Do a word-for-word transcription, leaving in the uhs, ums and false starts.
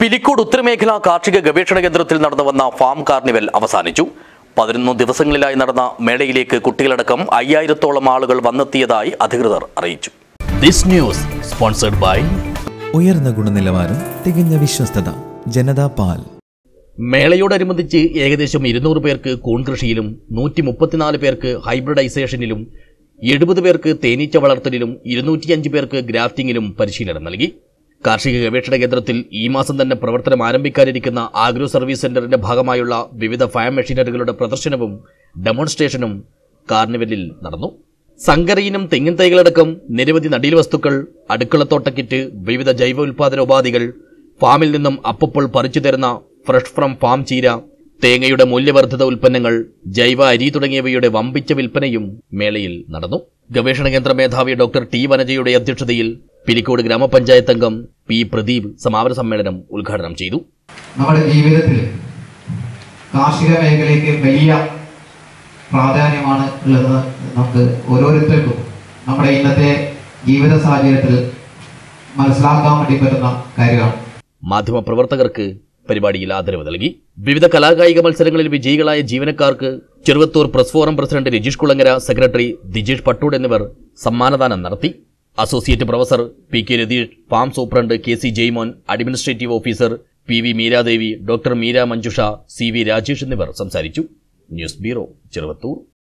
പിലിക്കോട് ഉത്തരമേഖലാ കാർഷിക ഗവേഷണ കേന്ദ്രത്തിൽ നടന്നു വന്ന ഫാം കാർണിവൽ അവസാനിച്ചു. പതിനൊന്ന് ദിവസങ്ങളിലായി നടന്ന മേളയിലേക്ക് കുട്ടികളടക്കം അയ്യായിരത്തോളം ആളുകൾ വന്നെത്തിയതായി അധികൃതർ അറിയിച്ചു. ദിസ് ന്യൂസ് സ്പോൺസർഡ് ബൈ ഉയർന്ന ഗുണനിലവാരം, തികഞ്ഞ വിശ്വസ്തത, ജനതാ പാൽ. മേളയോടനുബന്ധിച്ച് ഏകദേശം ഇരുന്നൂറ് പേർക്ക് കൂൺ കൃഷിയിലും നൂറ്റി മുപ്പത്തിനാല് പേർക്ക് ഹൈബ്രിഡൈസേഷനിലും എഴുപത് പേർക്ക് തേനീച്ച വളർത്തലിലും ഇരുന്നൂറ്റിയഞ്ച് പേർക്ക് ഗ്രാഫ്റ്റിംഗിലും പരിശീലനം നൽകി. കാർഷിക ഗവേഷണ കേന്ദ്രത്തിൽ ഈ മാസം തന്നെ പ്രവർത്തനം ആരംഭിക്കാനിരിക്കുന്ന ആഗ്രോ സർവീസ് സെന്ററിന്റെ ഭാഗമായുള്ള വിവിധ ഫാം മെഷീനറികളുടെ പ്രദർശനവും ഡെമോൺസ്ട്രേഷനും കാർണിവലിൽ നടന്നു. സങ്കരയിനം തെങ്ങിൻ തൈകളടക്കം നിരവധി നടീൽ വസ്തുക്കൾ, അടുക്കളത്തോട്ട കിറ്റ്, വിവിധ ജൈവ ഉൽപാദന ഉപാധികൾ, ഫാമിൽ നിന്നും അപ്പപ്പോൾ പറിച്ചു തരുന്ന ഫ്രഷ് ഫ്രം ഫാം ചീര, തേങ്ങയുടെ മൂല്യവർദ്ധിത ഉൽപ്പന്നങ്ങൾ, ജൈവ അരി തുടങ്ങിയവയുടെ വമ്പിച്ച വിൽപ്പനയും മേളയിൽ നടന്നു. ഗവേഷണ കേന്ദ്ര മേധാവി ഡോക്ടർ ടി വനജയുടെ അധ്യക്ഷതയിൽ പിലിക്കോട് ഗ്രാമപഞ്ചായത്ത് അംഗം പി പ്രദീപ് സമാപന സമ്മേളനം ഉദ്ഘാടനം ചെയ്തു. നമ്മുടെ ജീവിതത്തിൽ കാർഷിക മേഖലയ്ക്ക് വലിയ പ്രാധാന്യമാണ് ഉള്ളതെന്ന് നമുക്ക് ഓരോരുത്തർക്കും നമ്മുടെ ഇന്നത്തെ ജീവിത സാഹചര്യത്തിൽ മനസ്സിലാക്കാൻ വേണ്ടി പറ്റുന്ന കാര്യമാണ്. മാധ്യമപ്രവർത്തകർക്ക് പരിപാടിയിൽ ആദരവ് നൽകി. വിവിധ കലാകായിക മത്സരങ്ങളിൽ വിജയികളായ ജീവനക്കാർക്ക് Cheruvathur press forum president Rajeesh Kulangara, secretary Dijesh Pattoot എന്നിവർ സമ്മാനദാനം നടത്തി. Associate professor P K Ratheesh, farm superintendent K C Jaimon, administrative officer P V Meeradevi, doctor Meera Manjusha, C V Rajesh എന്നിവർ സംസാരിച്ചു. News bureau, Cheruvathur.